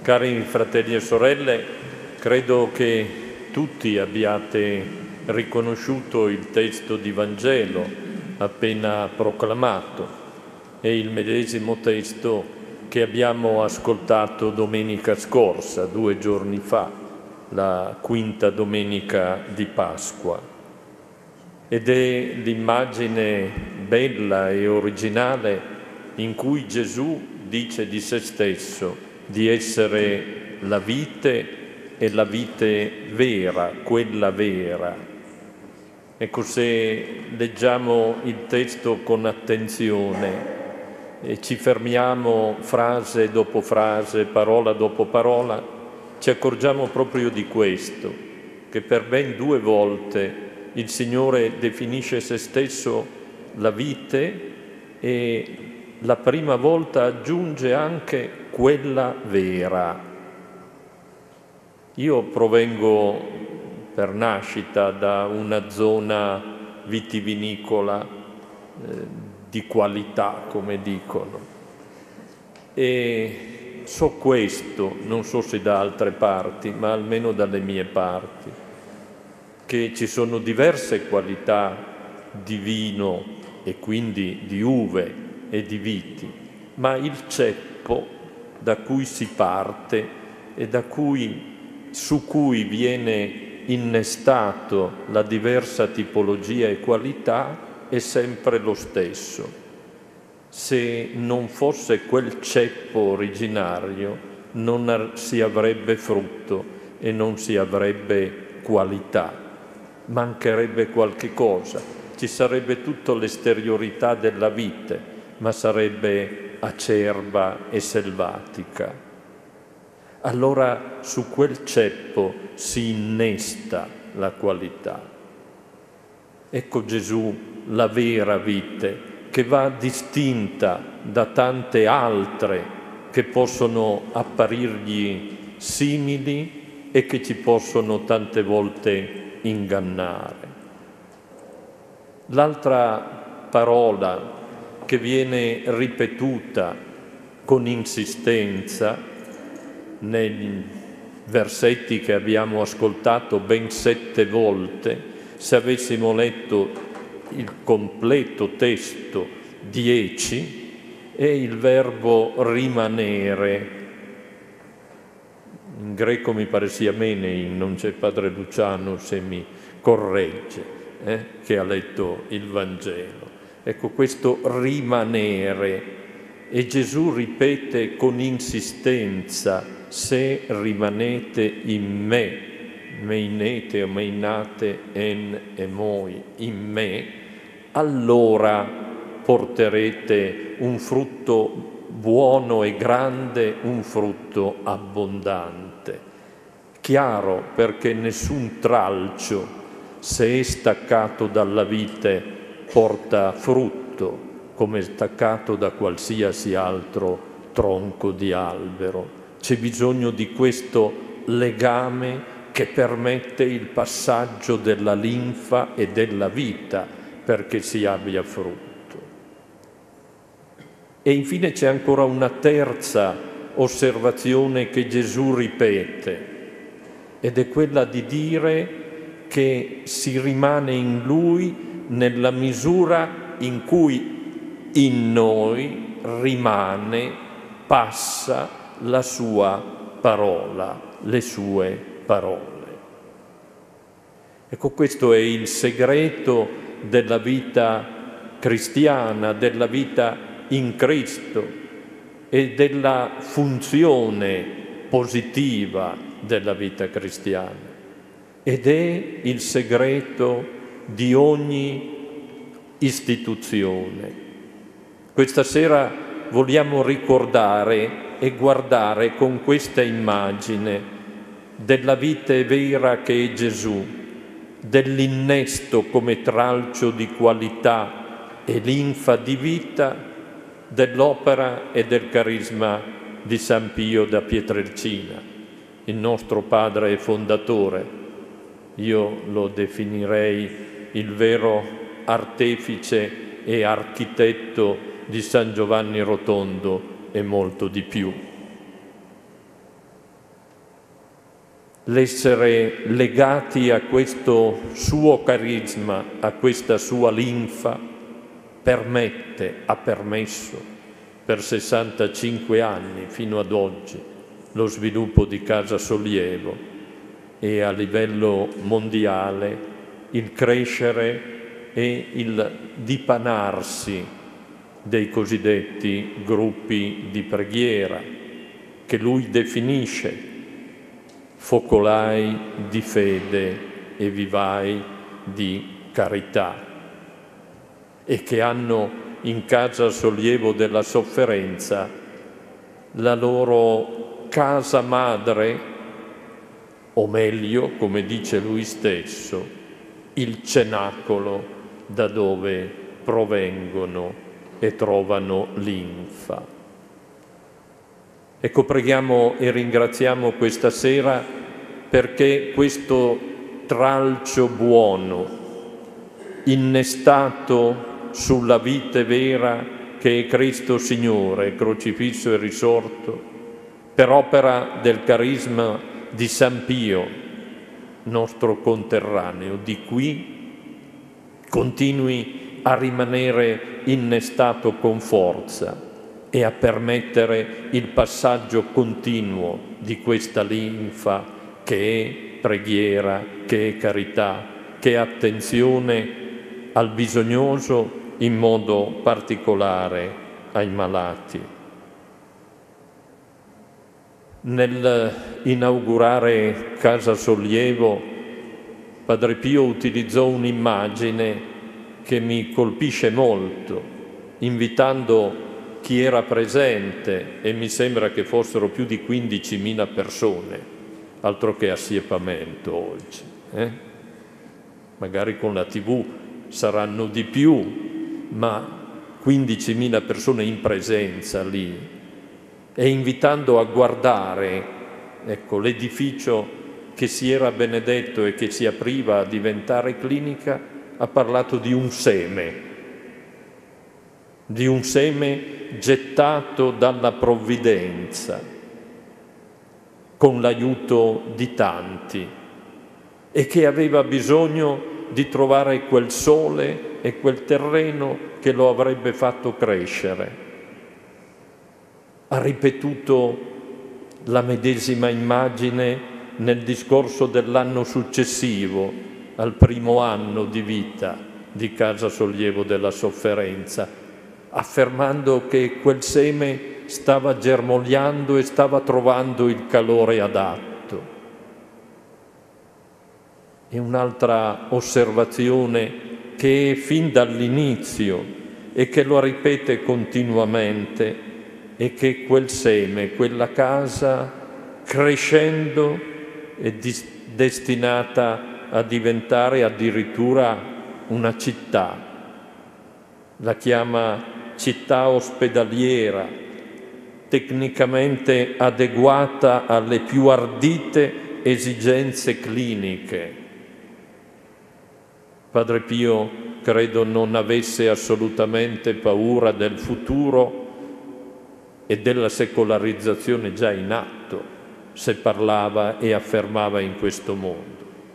Cari fratelli e sorelle, credo che tutti abbiate riconosciuto il testo di Vangelo appena proclamato. È il medesimo testo che abbiamo ascoltato domenica scorsa, 2 giorni fa, la quinta domenica di Pasqua. Ed è l'immagine bella e originale in cui Gesù dice di se stesso di essere la vite e la vite vera, quella vera. Ecco, se leggiamo il testo con attenzione e ci fermiamo frase dopo frase, parola dopo parola, ci accorgiamo proprio di questo, che per ben 2 volte il Signore definisce se stesso la vite e la prima volta aggiunge anche quella vera. Io provengo per nascita da una zona vitivinicola di qualità, come dicono, e so questo, non so se da altre parti, ma almeno dalle mie parti, che ci sono diverse qualità di vino e quindi di uve e di viti, ma il ceppo da cui si parte e su cui viene innestato la diversa tipologia e qualità è sempre lo stesso. Se non fosse quel ceppo originario non si avrebbe frutto e non si avrebbe qualità, mancherebbe qualche cosa, ci sarebbe tutta l'esteriorità della vite, ma sarebbe acerba e selvatica. Allora su quel ceppo si innesta la qualità. Ecco Gesù, la vera vite, che va distinta da tante altre che possono apparirgli simili e che ci possono tante volte ingannare. L'altra parola che viene ripetuta con insistenza nei versetti che abbiamo ascoltato ben 7 volte, se avessimo letto il completo testo 10, è il verbo rimanere. In greco mi pare sia menein, non c'è padre Luciano se mi corregge, che ha letto il Vangelo. Ecco, questo rimanere, e Gesù ripete con insistenza: se rimanete in me, meinete o meinate en emoi, in me, allora porterete un frutto buono e grande, un frutto abbondante. Chiaro, perché nessun tralcio, se è staccato dalla vite, porta frutto, come staccato da qualsiasi altro tronco di albero. C'è bisogno di questo legame che permette il passaggio della linfa e della vita perché si abbia frutto. E infine c'è ancora una terza osservazione che Gesù ripete, ed è quella di dire che si rimane in Lui nella misura in cui in noi rimane, passa la sua parola, le sue parole. Ecco, questo è il segreto della vita cristiana, della vita in Cristo e della funzione positiva della vita cristiana. Ed è il segreto di ogni istituzione. Questa sera vogliamo ricordare e guardare con questa immagine della vite vera che è Gesù, dell'innesto come tralcio di qualità e linfa di vita dell'opera e del carisma di San Pio da Pietrelcina, il nostro padre e fondatore. Io lo definirei il vero artefice e architetto di San Giovanni Rotondo e molto di più. l'essere legati a questo suo carisma, a questa sua linfa, ha permesso per 65 anni fino ad oggi lo sviluppo di Casa Sollievo e a livello mondiale il crescere e il dipanarsi dei cosiddetti gruppi di preghiera, che lui definisce focolai di fede e vivai di carità, e che hanno in Casa Sollievo della Sofferenza la loro casa madre, o meglio, come dice lui stesso, il cenacolo da dove provengono e trovano linfa. Ecco, preghiamo e ringraziamo questa sera perché questo tralcio buono, innestato sulla vite vera che è Cristo Signore, crocifisso e risorto, per opera del carisma di San Pio, nostro conterraneo, di qui continui a rimanere innestato con forza e a permettere il passaggio continuo di questa linfa che è preghiera, che è carità, che è attenzione al bisognoso, in modo particolare ai malati. Nel inaugurare Casa Sollievo, Padre Pio utilizzò un'immagine che mi colpisce molto, invitando chi era presente, e mi sembra che fossero più di 15.000 persone, altro che assiepamento oggi. Magari con la TV saranno di più, ma 15.000 persone in presenza lì, e invitando a guardare, ecco, l'edificio che si era benedetto e che si apriva a diventare clinica, ha parlato di un seme gettato dalla provvidenza con l'aiuto di tanti e che aveva bisogno di trovare quel sole e quel terreno che lo avrebbe fatto crescere. Ha ripetuto la medesima immagine nel discorso dell'anno successivo al primo anno di vita di Casa Sollievo della Sofferenza, affermando che quel seme stava germogliando e stava trovando il calore adatto. E un'altra osservazione che è fin dall'inizio e che lo ripete continuamente è che quel seme, quella casa, crescendo, è destinata a diventare addirittura una città. La chiama città ospedaliera, tecnicamente adeguata alle più ardite esigenze cliniche. Padre Pio credo non avesse assolutamente paura del futuro e della secolarizzazione già in atto, se parlava e affermava in questo mondo.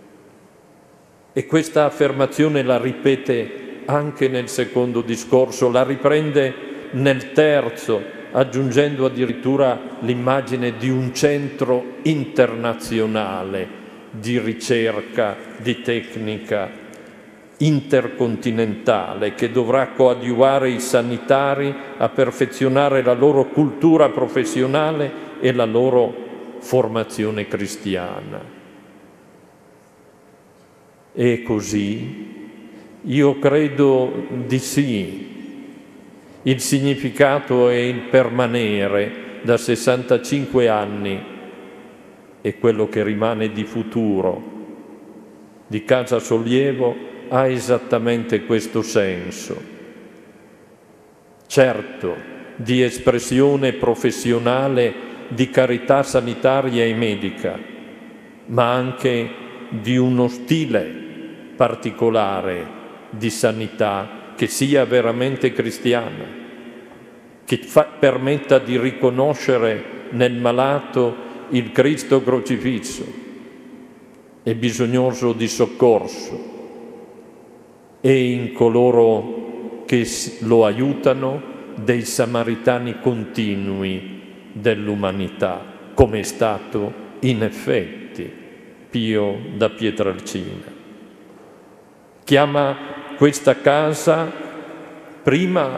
E questa affermazione la ripete anche nel secondo discorso, la riprende nel terzo, aggiungendo addirittura l'immagine di un centro internazionale di ricerca, di tecnica intercontinentale che dovrà coadiuvare i sanitari a perfezionare la loro cultura professionale e la loro formazione cristiana. E così io credo di sì. Il significato e il permanere da 65 anni e quello che rimane di futuro di Casa Sollievo ha esattamente questo senso. Certo, di espressione professionale di carità sanitaria e medica, ma anche di uno stile particolare di sanità che sia veramente cristiana, che permetta di riconoscere nel malato il Cristo crocifisso è bisognoso di soccorso e in coloro che lo aiutano dei samaritani continui dell'umanità, come è stato in effetti Pio da Pietrelcina. Chiama questa casa prima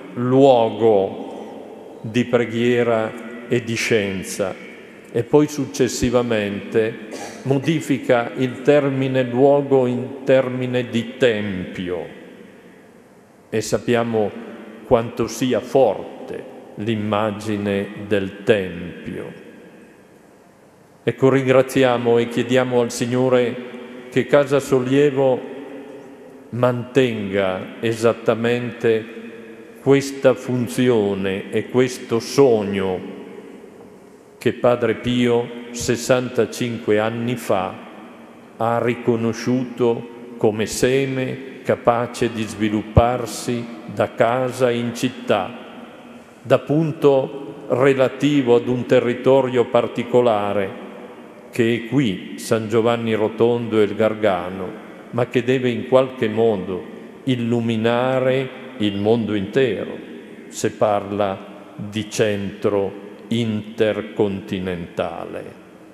luogo di preghiera e di scienza e poi successivamente modifica il termine luogo in termine di tempio e sappiamo quanto sia forte l'immagine del tempio. Ecco, ringraziamo e chiediamo al Signore che Casa Sollievo mantenga esattamente questa funzione e questo sogno che Padre Pio 65 anni fa ha riconosciuto come seme capace di svilupparsi da casa in città, da punto relativo ad un territorio particolare che è qui, San Giovanni Rotondo e il Gargano, ma che deve in qualche modo illuminare il mondo intero, se parla di centro intercontinentale.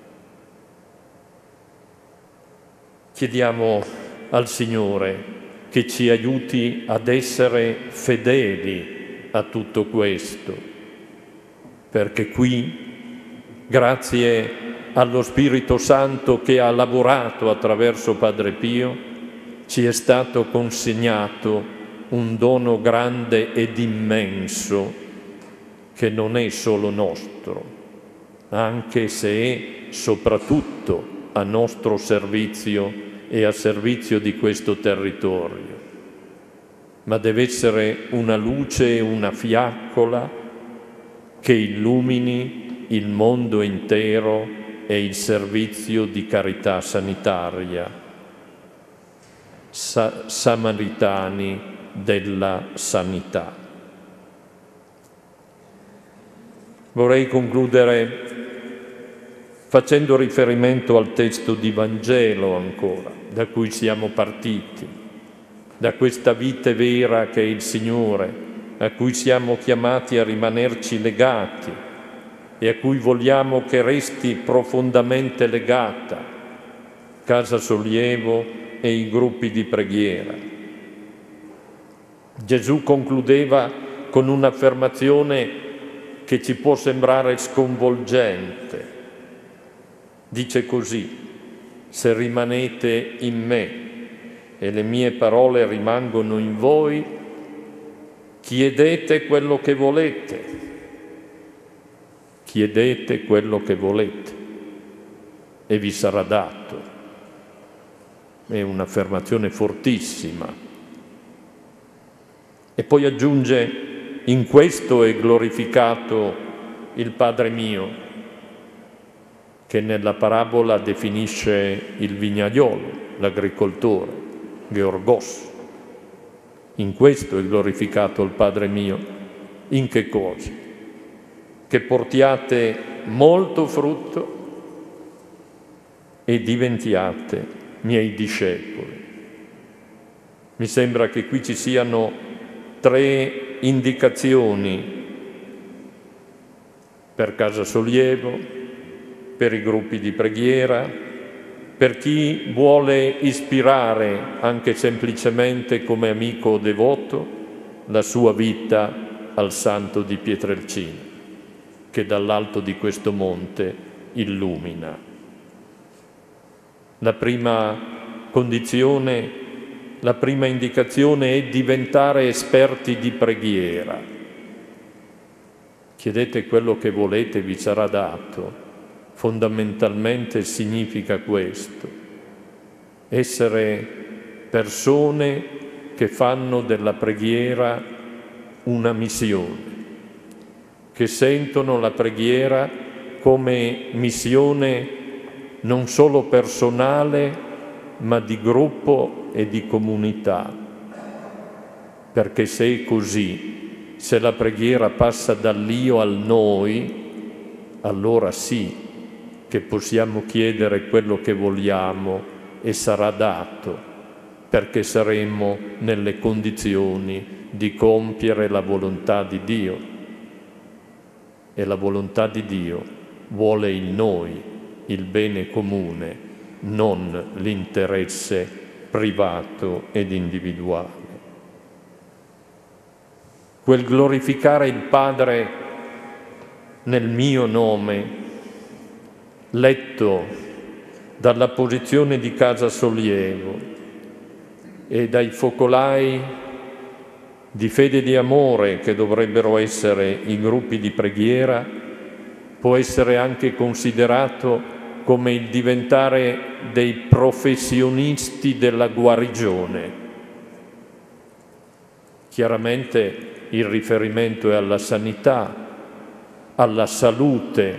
Chiediamo al Signore che ci aiuti ad essere fedeli a tutto questo, perché qui, grazie allo Spirito Santo che ha lavorato attraverso Padre Pio, ci è stato consegnato un dono grande ed immenso che non è solo nostro, anche se è soprattutto a nostro servizio e a servizio di questo territorio, ma deve essere una luce e una fiaccola che illumini il mondo intero e il servizio di carità sanitaria, samaritani della sanità. Vorrei concludere facendo riferimento al testo di Vangelo ancora, da cui siamo partiti, da questa vite vera che è il Signore, a cui siamo chiamati a rimanerci legati e a cui vogliamo che resti profondamente legata Casa Sollievo e i gruppi di preghiera. Gesù concludeva con un'affermazione che ci può sembrare sconvolgente. Dice così: se rimanete in me e le mie parole rimangono in voi, chiedete quello che volete. Chiedete quello che volete e vi sarà dato. È un'affermazione fortissima. E poi aggiunge: in questo è glorificato il Padre mio, che nella parabola definisce il vignaiolo, l'agricoltore, Georgos. In questo è glorificato il Padre mio. In che cosa? Che portiate molto frutto e diventiate miei discepoli. Mi sembra che qui ci siano 3 indicazioni per Casa Sollievo, per i gruppi di preghiera, per chi vuole ispirare anche semplicemente come amico devoto la sua vita al Santo di Pietrelcina, che dall'alto di questo monte illumina. La prima condizione, la prima indicazione è diventare esperti di preghiera. Chiedete quello che volete, vi sarà dato. Fondamentalmente significa questo: essere persone che fanno della preghiera una missione, che sentono la preghiera come missione non solo personale, ma di gruppo e di comunità. Perché se è così, se la preghiera passa dall'io al noi, allora sì, che possiamo chiedere quello che vogliamo e sarà dato, perché saremo nelle condizioni di compiere la volontà di Dio. E la volontà di Dio vuole il noi, il bene comune, non l'interesse privato ed individuale. Quel glorificare il Padre nel mio nome, letto dalla posizione di Casa Sollievo e dai focolai di fede e di amore che dovrebbero essere i gruppi di preghiera, può essere anche considerato come il diventare dei professionisti della guarigione. Chiaramente il riferimento è alla sanità, alla salute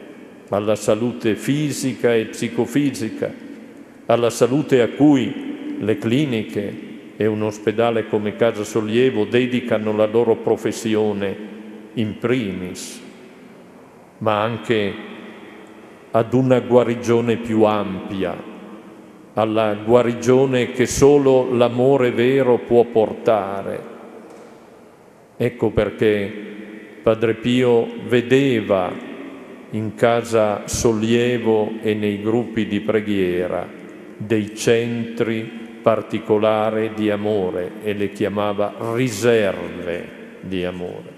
fisica e psicofisica, alla salute a cui le cliniche e un ospedale come Casa Sollievo dedicano la loro professione in primis, ma anche ad una guarigione più ampia, alla guarigione che solo l'amore vero può portare. Ecco perché Padre Pio vedeva in Casa Sollievo e nei gruppi di preghiera dei centri particolari di amore e le chiamava riserve di amore,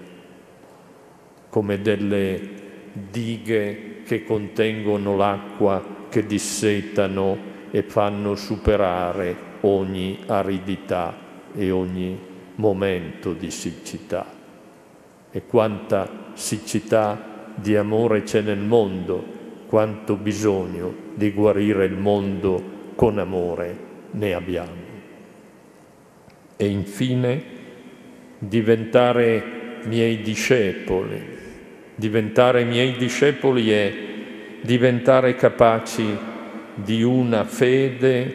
come delle dighe che contengono l'acqua, che dissetano e fanno superare ogni aridità e ogni momento di siccità. E quanta siccità di amore c'è nel mondo, quanto bisogno di guarire il mondo con amore ne abbiamo. E infine diventare miei discepoli. Diventare miei discepoli è diventare capaci di una fede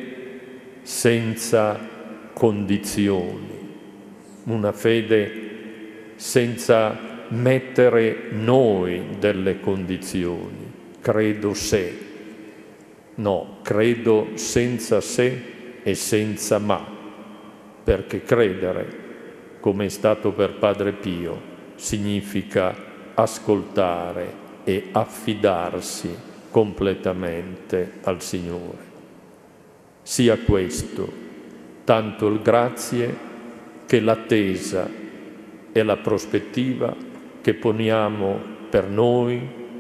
senza condizioni, una fede senza mettere noi delle condizioni. Credo se. No, credo senza se e senza ma, perché credere, come è stato per Padre Pio, significa ascoltare e affidarsi completamente al Signore. Sia questo tanto il grazie che l'attesa e la prospettiva che poniamo per noi,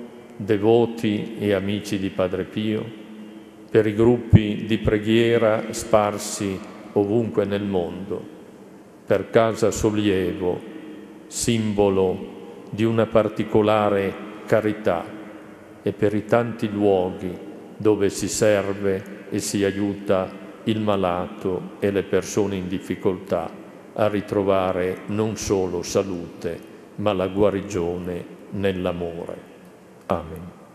devoti e amici di Padre Pio, per i gruppi di preghiera sparsi ovunque nel mondo, per Casa Sollievo, simbolo di una particolare carità, e per i tanti luoghi dove si serve e si aiuta il malato e le persone in difficoltà a ritrovare non solo salute, ma la guarigione nell'amore. Amen.